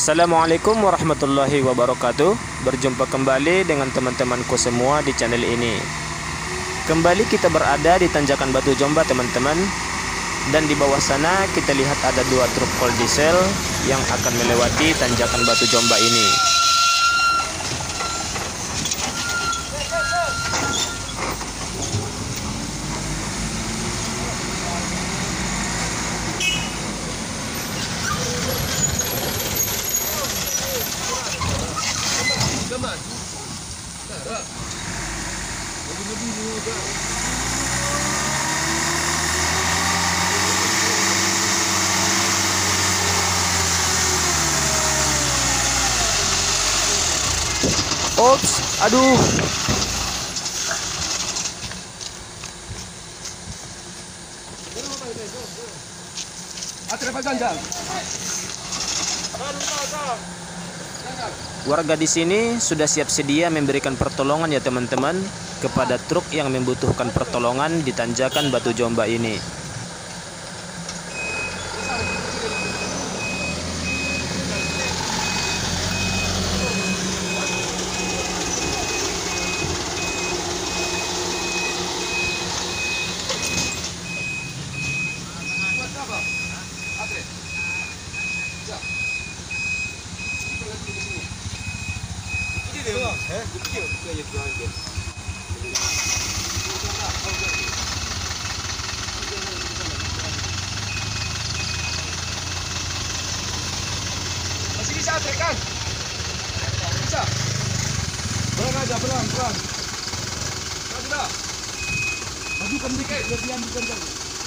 Assalamualaikum warahmatullahi wabarakatuh. Berjumpa kembali dengan teman-temanku semua di channel ini. Kembali kita berada di tanjakan Batu Jomba, teman-teman. Dan di bawah sana kita lihat ada dua truk kol diesel yang akan melewati tanjakan Batu Jomba ini. Ops, aduh. Warga di sini sudah siap sedia memberikan pertolongan ya teman-teman kepada truk yang membutuhkan pertolongan di tanjakan Batu Jomba ini. Masih bisa trek kan? Bisa. Pelan aja, pelan. Sudah. Majukan dikit, biar diambil kencang.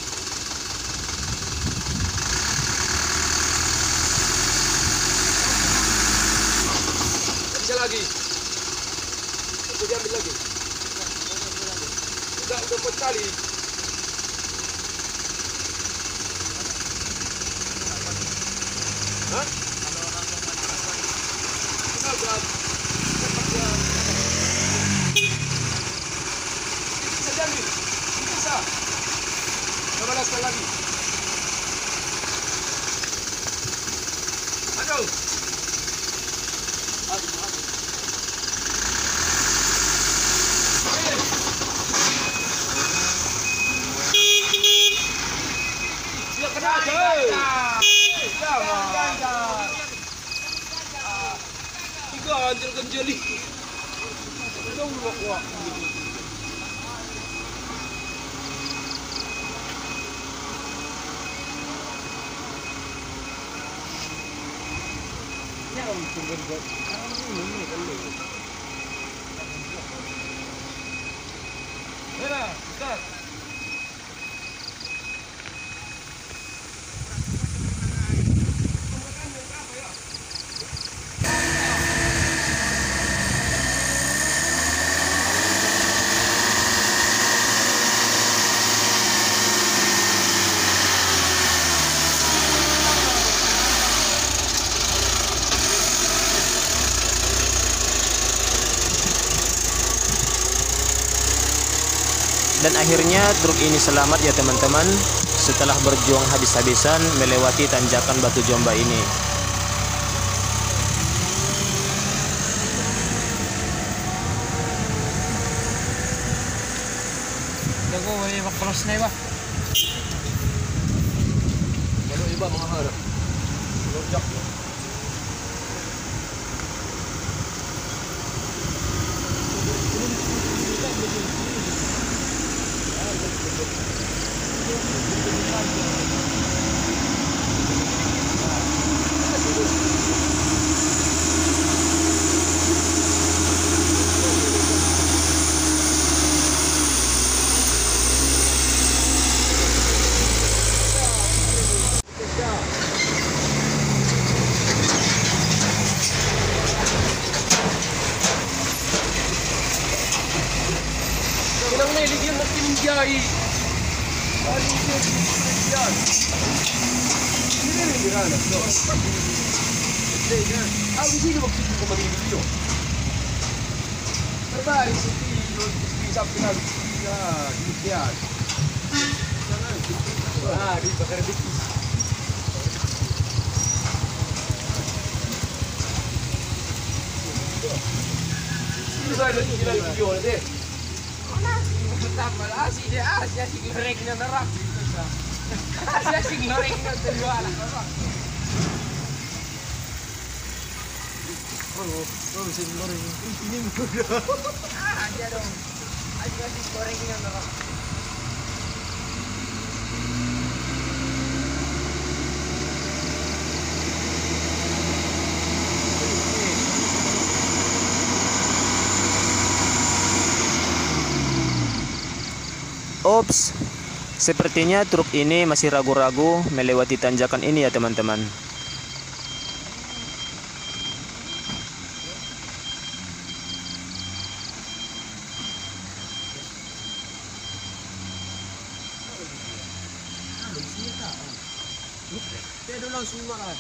Bisa lagi. Itu diambil lagi. Udah 4 kali. Hah? Bisa diambil. Bisa. Coba sekali lagi. Aduh. Ganjel ganjeli. Dong lu kuat. Ya untung buat. Ini kalau. Mana? Start. Dan akhirnya truk ini selamat ya teman-teman, setelah berjuang habis-habisan melewati tanjakan Batu Jomba ini. Jago boleh bakros na iba. Baru iba mga harap. Lojak. Kailangan na iligyan natin yung biyahe. Paano yung biyahe? Hindi na yung biranas, no? Di sino magsito ko mag-ibig Trabalho, isso aqui, sabe que nada, di bakar dikit. Sudah ada gila video deh. Tambah asyik dia asyik gorengnya nerap. Asyik gorengnya terjual. Oh, bisa goreng. Ini mudah. Aja dong. Asyik gorengnya nerap. Ops, sepertinya truk ini masih ragu-ragu melewati tanjakan ini ya teman-teman. Dia langsung marah.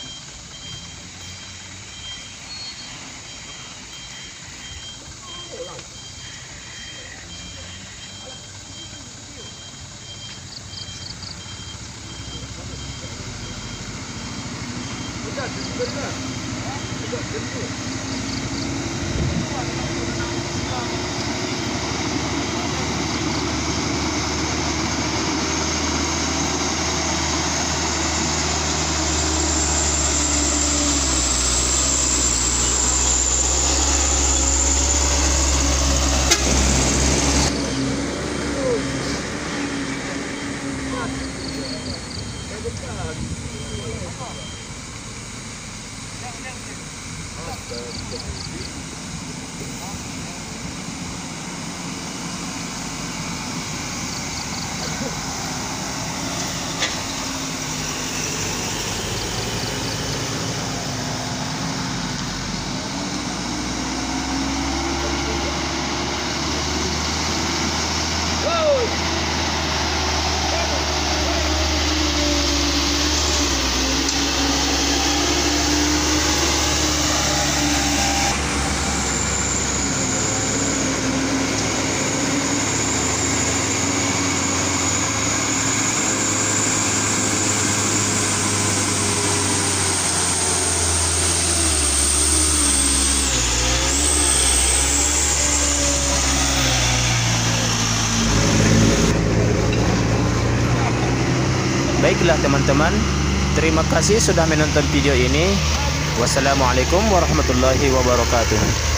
Baiklah teman-teman, terima kasih sudah menonton video ini. Wassalamualaikum warahmatullahi wabarakatuh.